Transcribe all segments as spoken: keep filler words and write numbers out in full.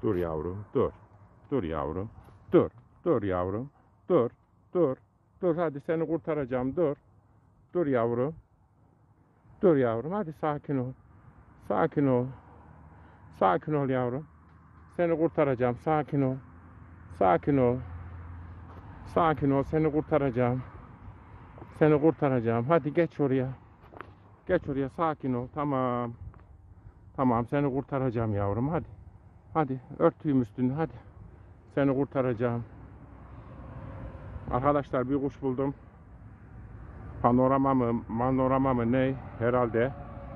Dur yavrum, dur. Dur yavrum, dur. Dur yavrum, dur. Dur. Dur hadi seni kurtaracağım, dur. Dur yavrum. Dur yavrum, hadi sakin ol. Sakin ol. Sakin ol yavrum. Seni kurtaracağım, sakin ol. Sakin ol. Sakin ol, seni kurtaracağım. Seni kurtaracağım. Hadi geç oraya. Geç oraya, sakin ol. Tamam. Tamam, seni kurtaracağım yavrum, hadi. Hadi, örtüyüm üstünü, hadi. Seni kurtaracağım. Arkadaşlar bir kuş buldum. Panorama mı, manorama mı ne? Herhalde.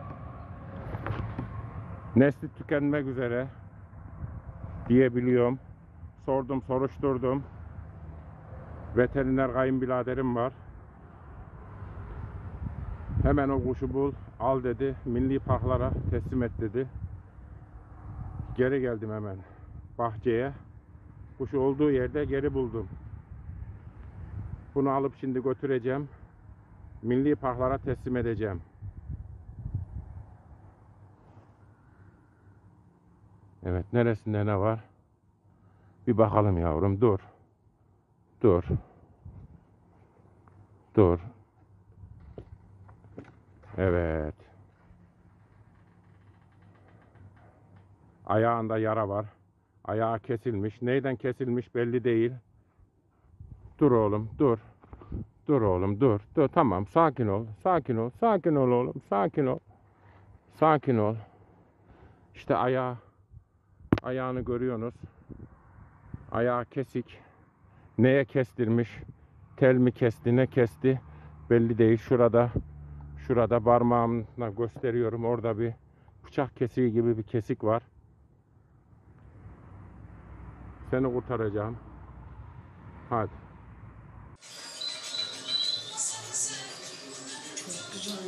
Nesli tükenmek üzere diyebiliyorum. Sordum, soruşturdum. Veteriner kayınbiraderim var. Hemen o kuşu bul, al dedi. Milli parklara teslim et dedi. Geri geldim hemen bahçeye. Kuşu olduğu yerde geri buldum. Bunu alıp şimdi götüreceğim. Milli parklara teslim edeceğim. Evet, neresinde ne var? Bir bakalım yavrum, dur. Dur. Dur. Evet. Ayağında yara var. Ayağı kesilmiş. Neyden kesilmiş belli değil. Dur oğlum, dur. Dur oğlum, dur. Dur, tamam, sakin ol. Sakin ol. Sakin ol oğlum. Sakin ol. Sakin ol. İşte ayağı ayağını görüyorsunuz. Ayağı kesik. Neye kestirmiş? Tel mi kesti, ne kesti? Belli değil. Şurada şurada parmağımla gösteriyorum. Orada bir bıçak kesiği gibi bir kesik var. Seni kurtaracağım. Hadi. Çok güzel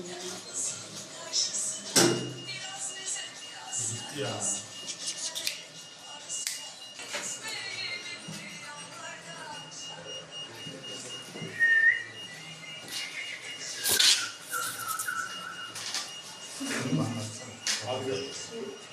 ya. Ya. Abi.